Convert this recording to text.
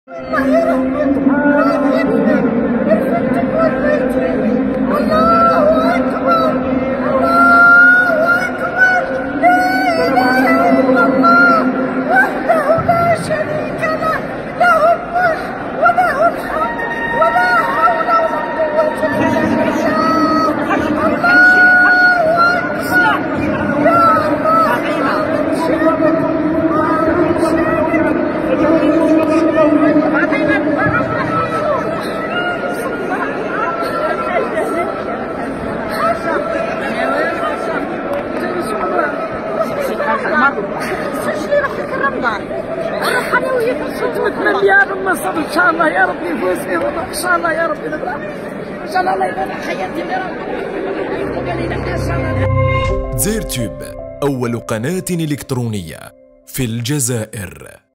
الله يرحمك يا ابني، رفدتك والبيتي. الله أكبر، الله أكبر، لا إله إلا الله وحده لا شريك له، له الملك وله الحمد ولا حول ولا قوة إلا بالله. انا وياك نتمنى يا رب ما صاب ان شاء الله يا رب يفوز فيه ان شاء الله يا رب ان شاء الله يبارك حياتي يا رب. زيرتوب أول قناة إلكترونية في الجزائر.